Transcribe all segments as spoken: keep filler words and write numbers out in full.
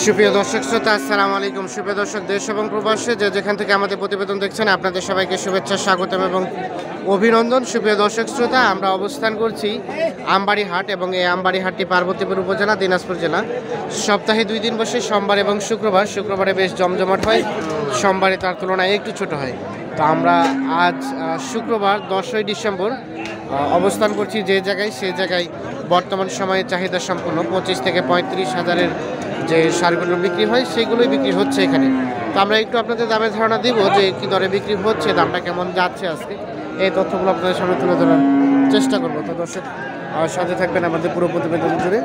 সুপ্রিয় দর্শক শ্রোতা আসসালামু আলাইকুম। সুপ্রিয় দর্শক, দেশ এবং প্রবাসে যে যেখান থেকে আমাদের প্রতিবেদন দেখছেন, আপনাদের সবাইকে শুভেচ্ছা, স্বাগতম এবং অভিনন্দন। সুপ্রিয় দর্শক শ্রোতা, আমরা অবস্থান করছি আমবাড়ি হাট এবং এই আমবাড়ি হাটটি পার্বতীপুর উপজেলা, দিনাজপুর জেলা। সপ্তাহে দুই দিন বসে, সোমবার এবং শুক্রবার। শুক্রবারে বেশ জমজমাট হয়, সোমবারে তার তুলনায় একটু ছোট হয়। তো আমরা আজ শুক্রবার দশই ডিসেম্বর অবস্থান করছি যে জায়গায়, সেই জায়গায় বর্তমান সময়ে চাহিদা সম্পন্ন পঁচিশ থেকে পঁয়ত্রিশ হাজারের যে সারগুলো বিক্রি হয় সেগুলোই বিক্রি হচ্ছে এখানে। তো আমরা একটু আপনাদের দামের ধারণা দিব যে কী দরে বিক্রি হচ্ছে, দামটা কেমন যাচ্ছে আজকে, এই তথ্যগুলো আপনাদের সামনে তুলে ধরার চেষ্টা করবো। তো দর্শক সাথে থাকবেন আমাদের পুরো প্রতিবেদন জুড়ে।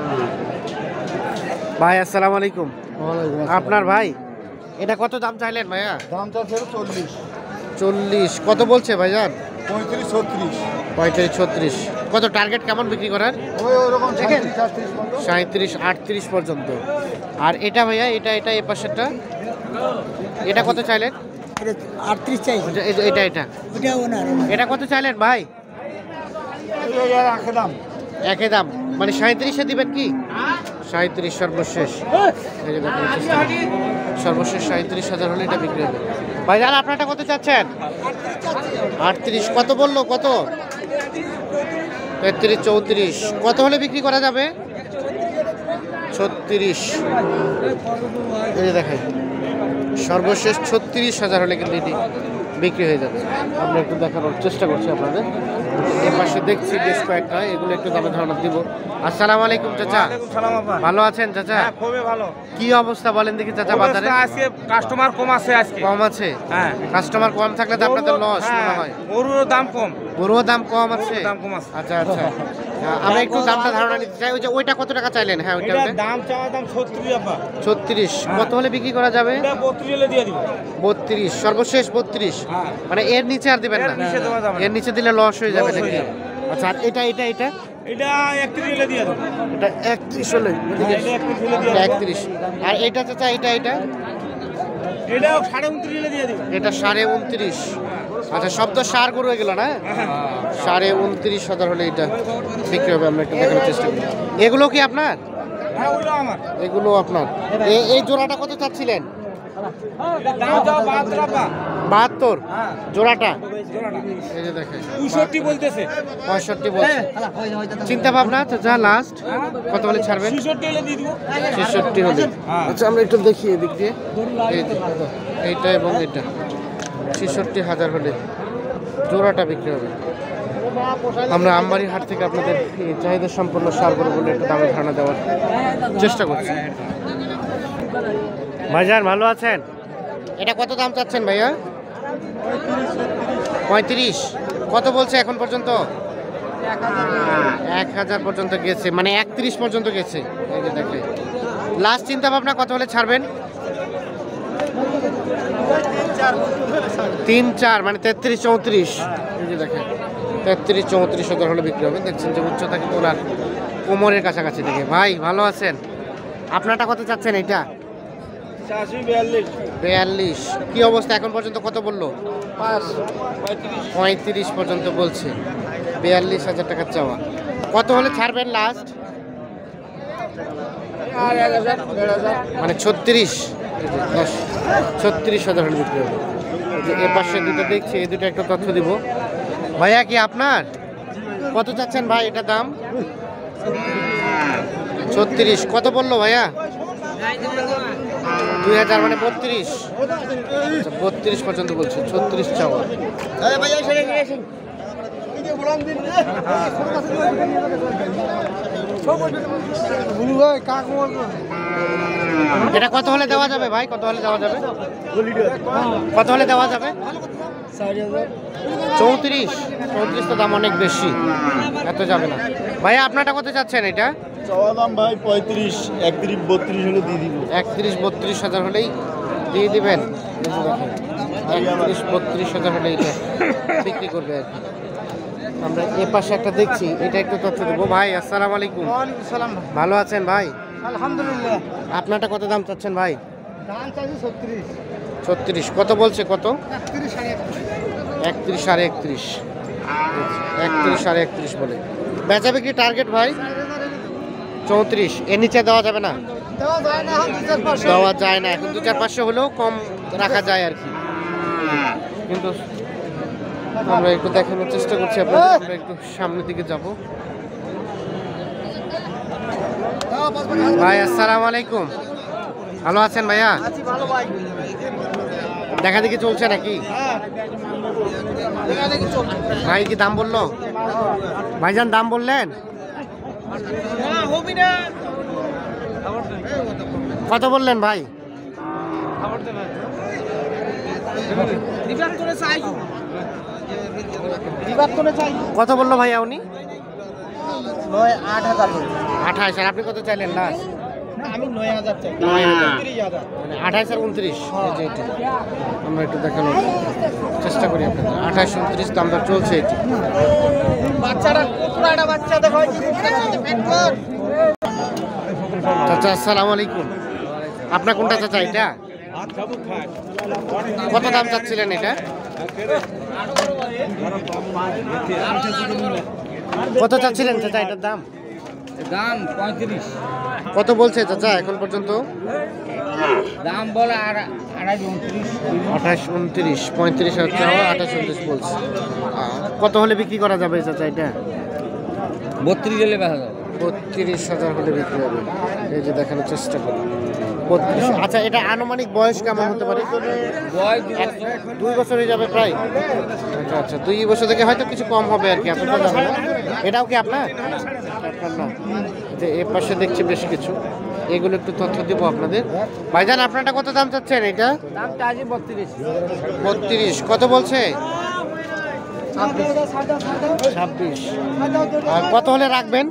ভাই আসসালামু আলাইকুম। আপনার ভাই এটা কত দাম চাইলেন ভাইয়া? দাম চাচ্ছে চল্লিশ। চল্লিশ কত বলছে ভাইজান? পঁয়ত্রিশ ছত্রিশ। পঁয়ত্রিশ ছত্রিশ। কত টার্গেট কেমন বিক্রি করার? ওই ওরকম সাঁত্রিশ আটত্রিশ পর্যন্ত। আর এটা ভাইয়া, এটা এটা এ পাশেরটা এটা কত চাইলেন? আটত্রিশ চাই। এটা এটা এটা কত চাইলেন ভাই? দাম একই দাম, মানে সাঁত্রিশে দিবেন কি? সাঁত্রিশ সর্বশেষ। সর্বশেষ সাঁত্রিশ হাজার হলে এটা বিক্রি হবে। ভাই জান আপনারটা কত চাচ্ছেন? আটত্রিশ। কত বললো? কত? তেত্রিশ চৌত্রিশ। কত হলে বিক্রি করা যাবে? ছত্রিশ। এই দেখাই, সর্বশেষ ছত্রিশ হাজার হলে কিন্তু এটি বিক্রি হয়ে যাবে। আমরা একটু দেখানোর চেষ্টা করছি আপনাদের। এর পাশে দেখছি বেশ কয়েকটা, এগুলো একটু দামে ধারণা দিব। আসসালামু আলাইকুম চাচা। ভালো আছেন চাচা? খুবই ভালো। কি অবস্থা বলেন দেখি চাচা বাজারে? আজকে কাস্টমার কম আছে। আজকে কম আছে? হ্যাঁ, কাস্টমার কম থাকলে তো আপনাদের লস মনে হয়। গরুর দাম কম। গরুর দাম কম আছে? দাম কম আছে। আচ্ছা আচ্ছা, আমরা একটু দামটা ধারণা নিতে চাই। ওই যে ওইটা কত টাকা চাইলেন? হ্যাঁ ওইটা এটার দাম চাওয়া দাম ছত্রিশ আপা। ছত্রিশ। কত হলে বিক্রি করা যাবে? এটা বত্রিশ হলে দিয়ে দিব। বত্রিশ সর্বশেষ। বত্রিশ হ্যাঁ। মানে এর নিচে আর দিবেন না? এর নিচে দেওয়া যাবে না। এর নিচে দিলে লস হয়ে যাবে Loss হয়ে নাকি? যাবে। আচ্ছা, আর এটা এটা এটা এটা একত্রিশ হলে দিয়ে দেব। এটা একত্রিশ হলে এটা একত্রিশ হলে দিয়ে এটা দেব। একত্রিশ। আর এটা চাচা এটা এটা এটা সাড়ে উনত্রিশ হলে দিয়ে দিব। এটা সাড়ে উনত্রিশ। আচ্ছা, সব তো সার গরু হয়ে গেল না? সাড়ে উনত্রিশ হাজার হলে এটা বিক্রি হবে। আমরা একটু দেখানোর চেষ্টা করি। এগুলো কি আপনার? হ্যাঁ, ওগুলো আমার। এগুলো আপনার। এ- এই জোড়াটা কত চাচ্ছিলেন? এটা দাম চাওয়া বাহাত্তর আপা। বাহাত্তর হ্যাঁ, জোড়াটা। জোড়াটা এই যে দেখেন পঁয়ষট্টি বলতেছে। পঁয়ষট্টি বলছে। চিন্তা ভাবনা যা লাস্ট কত হলে ছাড়বেন? ছেষট্টি হলে দিয়ে দিব। ছেষট্টি হলে। হ্যাঁ। আচ্ছা, আমরা একটু দেখি এদিক দিয়ে। এই যে, এইটা এবং এটা ছেষট্টি হাজার হলে জোড়াটা বিক্রি হবে। আমরা আমবাড়ি হাট থেকে আপনাদের এই চাহিদা সম্পন্ন সারগুলো বলে একটু দামে ধারণা দেওয়ার চেষ্টা করছি। ভাইজান ভালো আছেন? এটা কত দাম চাচ্ছেন ভাইয়া? পঁয়ত্রিশ। কত বলছে এখন পর্যন্ত? এক হাজার পর্যন্ত গেছে, মানে একত্রিশ পর্যন্ত গেছে। এই যে দেখে লাস্ট চিন্তা ভাবনা কত হলে ছাড়বেন? তিন চার, মানে তেত্রিশ চৌত্রিশ। এই যে দেখেন তেত্রিশ চৌত্রিশ হাজার হলে বিক্রি হবে। দেখছেন যে উচ্চতা কিন্তু ওনার কোমরের কাছাকাছি থেকে। ভাই ভালো আছেন? আপনারটা কত চাচ্ছেন? এটা বিয়াল্লিশ। কি অবস্থা এখন পর্যন্ত? কত বললো? পঁয়ত্রিশ পর্যন্ত বলছে। বিয়াল্লিশ হাজার টাকার চাওয়া। কত হলে ছাড়বেন লাস্ট? মানে ছত্রিশ। ছত্রিশ হাজার হলে বিক্রি হবে। যে এ পাশে দুটো দেখছি, এই দুটো একটা তথ্য দিব। ভাইয়া কি আপনার? কত চাচ্ছেন ভাই এটা দাম? ছত্রিশ। কত বললো ভাইয়া? দুই হাজার, মানে বত্রিশ। বত্রিশ পর্যন্ত বলছে, ছত্রিশ চাওয়া। এটা কত হলে দেওয়া যাবে ভাই? কত হলে দেওয়া যাবে? কত হলে দেওয়া যাবে? চৌত্রিশ। চৌত্রিশ তো দাম অনেক বেশি, এত যাবে না। ভাইয়া আপনারটা কত চাচ্ছেন এটা? চাওয়া দাম ভাই পঁয়ত্রিশ। একত্রিশ বত্রিশ হলে দিয়ে দিব। একত্রিশ বত্রিশ হাজার হলেই দিয়ে দিবেন। একত্রিশ বত্রিশ হাজার হলে এটা বিক্রি করবে আর কি। আমরা এ পাশে একটা দেখছি, এটা একটু তথ্য দেবো। ভাই আসসালামু আলাইকুম। ভালো আছেন ভাই? আলহামদুলিল্লাহ। আপনারটা কত দাম চাচ্ছেন ভাই? দাম চাইছি ছত্রিশ। ছত্রিশ। কত বলছে? কত? একত্রিশ সাড়ে একত্রিশ সাড়ে একত্রিশ। একত্রিশ সাড়ে একত্রিশ বলে বেচা বিক্রি টার্গেট ভাই? চৌত্রিশ, এর নিচে দেওয়া যাবে না? দেওয়া যায় না এখন দু চার পাঁচশো। দেওয়া যায় না এখন, দু চার পাঁচশো হলেও কম রাখা যায় আর কি। কিন্তু আমরা একটু দেখানোর চেষ্টা করছি আপনাদের, আমরা একটু সামনের দিকে যাব। ভাই আসসালামু আলাইকুম, ভালো আছেন ভাইয়া? আছি ভালো ভাই। দেখা দেখি চলছে নাকি? দেখা দেখি চল। ভাই কি দাম বললো? ভাইজান দাম বললেন? না হবি না। কত বললেন ভাই? রিভার করে চাই। রিভার করে চাই। কত বললো ভাইয়া উনি? নয় আট হাজার। আঠাশ, আর আপনি কত চাইলেন লাস্ট? আমি নয় হাজার চাই। নয় হাজার। তিরিশ হাজার। মানে আঠাশ আর উনত্রিশ, এই যে এটা আমরা একটু দেখানোর চেষ্টা করি আপনাদের। আঠাশ উনত্রিশ দাম দর চলছে এটি। বাচ্চারা পুরো একটা বাচ্চা দেখো এই যে পেট কর। চাচা আসসালামু আলাইকুম, আপনার কোনটা চাচা এটা? কত দাম চাচ্ছিলেন এটা? কত চাচ্ছিলেন চাচা এটার দাম? দাম পঁয়ত্রিশ, কত বলছে চাচা এখন পর্যন্ত? দাম বলে আর আড়াই উনত্রিশ। আঠাশ উনত্রিশ, পঁয়ত্রিশ হাজার চাওয়া, আঠাশ উনত্রিশ বলছে। আহ, কত হলে বিক্রি করা যাবে চাচা এটা? বত্রিশ হলে বেচা যাবে। বত্রিশ হাজার হলে বিক্রি হবে। এই যে দেখানোর চেষ্টা করি বত্রিশ। আচ্ছা, এটা আনুমানিক বয়স কেমন হতে পারে? বয়স দুই এক- বছর। দুই বছর হয়ে যাবে প্রায়। আচ্ছা আচ্ছা, দুই বছর থেকে হয়তো কিছু কম হবে আর কি, এতটা যাবে না। এটাও কি আপনার? আপনার না, যে এ পাশে দেখছি বেশ কিছু, এগুলো একটু তথ্য দিব আপনাদের। ভাইজান আপনারটা কত দাম চাচ্ছেন এটা? দাম চাইছি বত্রিশ। বত্রিশ, কত বলছে? ছাব্বিশ। আর কত হলে রাখবেন?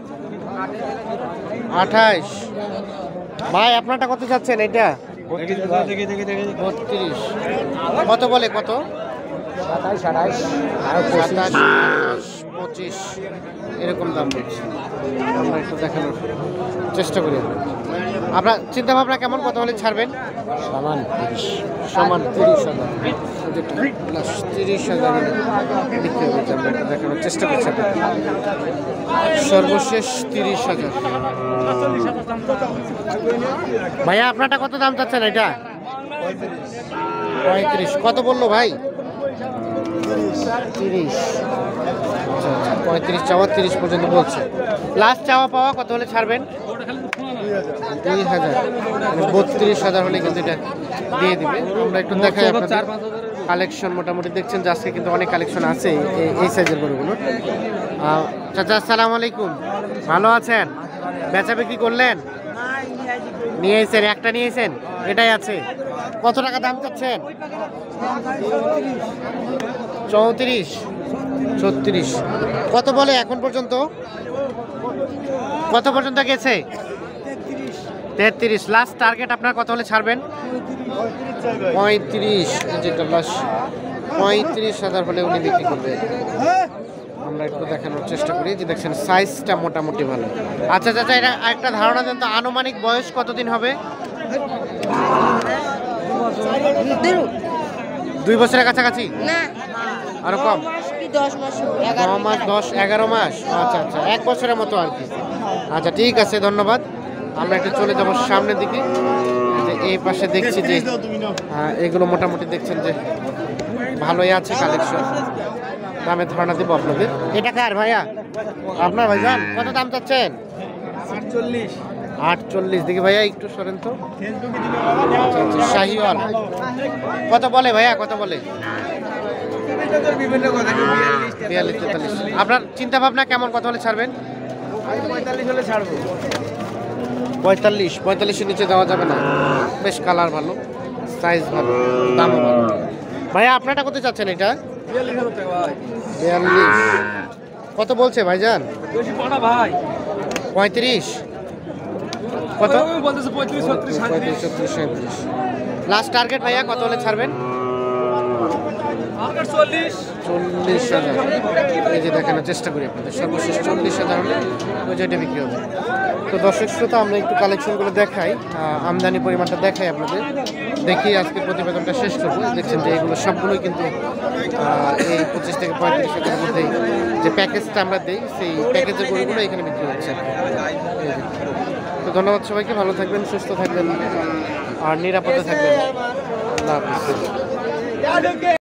আঠাইশ। ভাই আপনারটা কত চাচ্ছেন এটা? বত্রিশ। কত বলে কত? সাতাইশ আঠাইশ সাতাশ পঁচিশ এরকম দাম বলছে। আমরা একটু দেখানোর চেষ্টা করি। আপনার চিন্তা ভাবনা কেমন, কত হলে ছাড়বেন? সমান তিরিশ। সমান তিরিশ হাজার, তিরিশ হাজার বিক্রি হবে। আমরা একটু দেখানোর চেষ্টা করছি আপনাদের। সর্বশেষ তিরিশ হাজার। ভাইয়া আপনারটা কত দাম চাচ্ছেন এটা? পঁয়ত্রিশ। কত বললো ভাই? তিরিশ। আচ্ছা আচ্ছা, পঁয়ত্রিশ চাওয়া, তিরিশ পর্যন্ত বলছে। লাস্ট চাওয়া পাওয়া কত হলে ছাড়বেন? দুই হাজার, মানে বত্রিশ হাজার হলে কিন্তু এটা দিয়ে দিবে। আমরা একটু দেখাই আপনাদের কালেকশন। মোটামুটি দেখছেন যে আজকে কিন্তু অনেক কালেকশন আছে এই- এই সাইজের গরুগুলোর। আহ, চাচা আসসালামু আলাইকুম, ভালো আছেন? বেচা বিক্রি করলেন? নিয়েছেন, একটা নিয়েছেন, এটাই আছে। কত টাকা দাম চাচ্ছেন? চৌত্রিশ, ছত্রিশ। কত বলে এখন পর্যন্ত? কত পর্যন্ত গেছে? তেত্রিশ। লাস্ট টার্গেট আপনার কত হলে ছাড়বেন? পঁয়ত্রিশ। এই যে গ্লাস পঁয়ত্রিশ হাজার হলে উনি বিক্রি করবেন। আমরা একটু দেখানোর চেষ্টা করি যে দেখছেন সাইজটা মোটামুটি ভালো। আচ্ছা চাচা, এটা একটা ধারণা দেন তো, আনুমানিক বয়স কতদিন হবে? দুই বছরের কাছাকাছি? না, আরো কম? কি দশ মাস ন এগারো মাস, দশ এগারো মাস। আচ্ছা আচ্ছা, এক বছরের মতো আর কি। আচ্ছা ঠিক আছে, ধন্যবাদ। আমরা একটু চলে যাবো সামনের দিকে। যে এই পাশে দেখছি যে আহ, এগুলো মোটামুটি দেখছেন যে ভালোই আছে কালেকশন। দামে ধারণা দেবো আপনাদের। এটা কার ভাইয়া? আপনার ভাইজান? কত দাম চাচ্ছেন? আটচল্লিশ। আটচল্লিশ। দেখি ভাইয়া একটু সরেন তো। আচ্ছা, আচ্ছা, শাহিওয়াল। কত বলে ভাইয়া, কত বলে? বিভিন্ন কথা বিয়াল্লিশ তেতাল্লিশ। আপনার চিন্তা ভাবনা কেমন, কত হলে ছাড়বেন? পঁয়তাল্লিশ হলে ছাড়বো। পঁয়তাল্লিশ। পঁয়তাল্লিশের নিচে দেওয়া যাবে না। বেশ কালার ভালো, সাইজ ভালো, দামও ভালো। ভাইয়া আপনারটা কত চাচ্ছেন এটা? বিয়াল্লিশ। কত বলছে ভাইজান? ভাই পঁয়ত্রিশ। কত? বলতেছে পঁয়ত্রিশ ছত্রিশ পঁয়ত্রিশ ছত্রিশ সাঁত্রিশ। লাস্ট টার্গেট ভাইয়া কত হলে ছাড়বেন? চল্লিশ হাজার এই যে দেখানোর চেষ্টা করি আপনাদের সর্বশেষ চল্লিশ হাজার হলে ওই যেটা বিক্রি হবে। তো দর্শক শ্রোতা আমরা একটু কালেকশনগুলো দেখাই, আহ, আমদানি পরিমাণটা দেখাই আপনাদের, দেখি আজকে প্রতিবেদনটা শেষ করবো। দেখছেন যে এগুলো সবগুলোই কিন্তু আহ, এই পঁচিশ থেকে পঁয়ত্রিশ হাজারের মধ্যেই যে প্যাকেজটা আমরা দিই সেই প্যাকেজের গরুগুলো এখানে বিক্রি হচ্ছে। এই যে। তো ধন্যবাদ সবাইকে, ভালো থাকবেন, সুস্থ থাকবেন আর নিরাপদে থাকবেন। আল্লাহ হাফিজ।